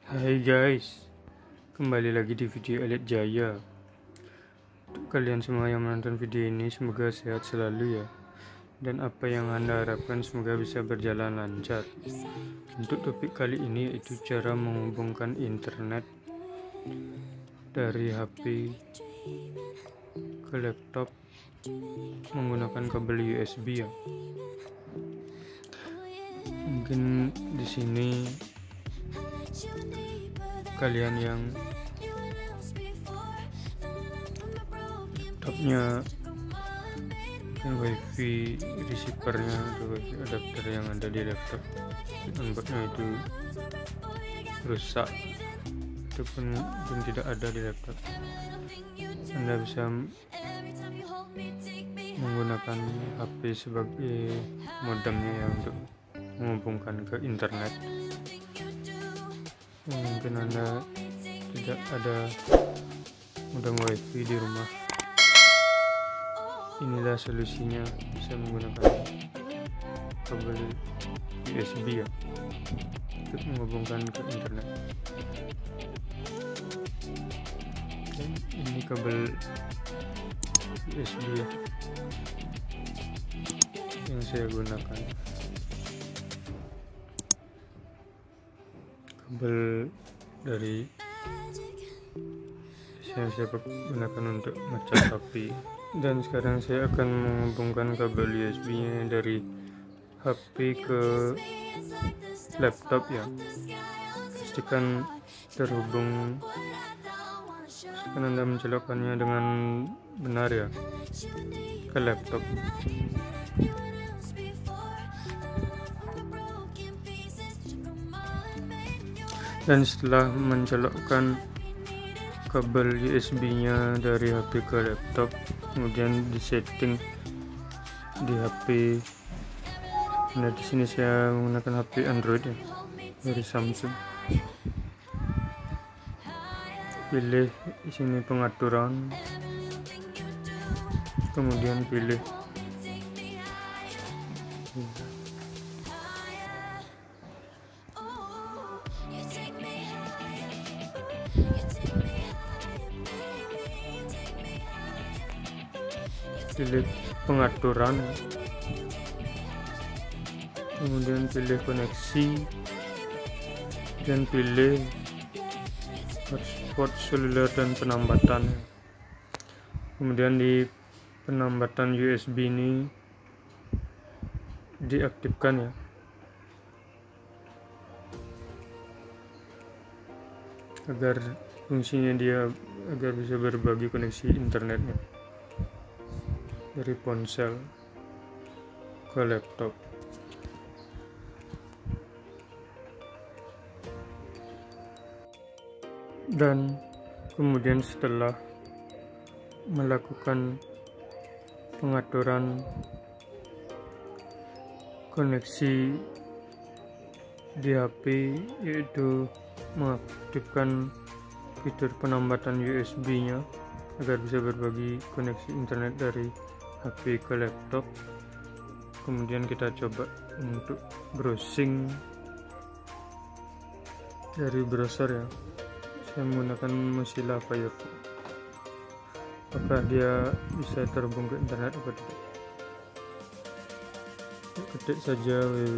Hai guys, kembali lagi di video Elit Jaya. Untuk kalian semua yang menonton video ini, semoga sehat selalu ya. Dan apa yang Anda harapkan semoga bisa berjalan lancar. Untuk topik kali ini yaitu cara menghubungkan internet dari HP ke laptop menggunakan kabel USB ya. Mungkin di sini kalian yang laptopnya wifi receivernya atau wifi adapter yang ada di laptop onboardnya itu rusak ataupun tidak ada di laptop, Anda bisa menggunakan HP sebagai modemnya ya untuk menghubungkan ke internet. Mungkin Anda tidak ada modem wifi di rumah, inilah solusinya, bisa menggunakan kabel USB ya untuk menghubungkan ke internet. Dan ini kabel USB ya yang saya gunakan, kabel dari yang saya gunakan untuk ngecas HP. Dan sekarang saya akan menghubungkan kabel USB nya dari HP ke laptop ya. Pastikan terhubung, pastikan Anda mencolokkannya dengan benar ya ke laptop. Dan setelah mencolokkan kabel USB-nya dari HP ke laptop, kemudian disetting di HP. Nah, di sini saya menggunakan HP Android ya, dari Samsung. Pilih di sini pengaturan, kemudian pilih pengaturan, kemudian pilih koneksi dan pilih hotspot seluler dan penambatan. Kemudian di penambatan USB ini diaktifkan ya, agar fungsinya dia agar bisa berbagi koneksi internetnya dari ponsel ke laptop. Dan kemudian setelah melakukan pengaturan koneksi di HP, yaitu mengaktifkan fitur penambatan USB nya agar bisa berbagi koneksi internet dari HP ke laptop. Kemudian kita coba untuk browsing dari browser ya. Saya menggunakan Mozilla Firefox. Apakah dia bisa terhubung ke internet atau tidak? Ketik saja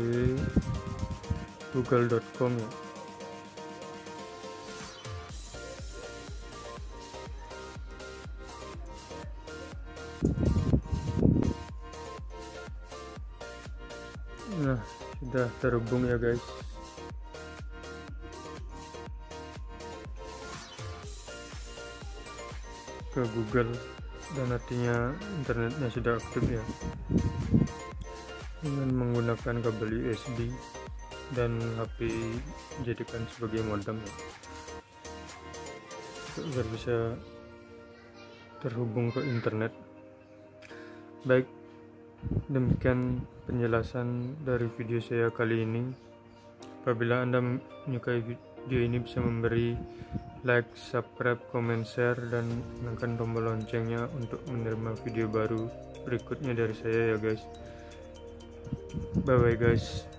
www.google.com ya. Nah, sudah terhubung ya guys. Ke Google, dan artinya internetnya sudah aktif ya, dengan menggunakan kabel USB dan HP dijadikan sebagai modem ya, agar bisa terhubung ke internet. Baik, demikian penjelasan dari video saya kali ini. Apabila Anda menyukai video ini, bisa memberi like, subscribe, komen, share, dan tekan tombol loncengnya untuk menerima video baru berikutnya dari saya ya guys. Bye bye guys.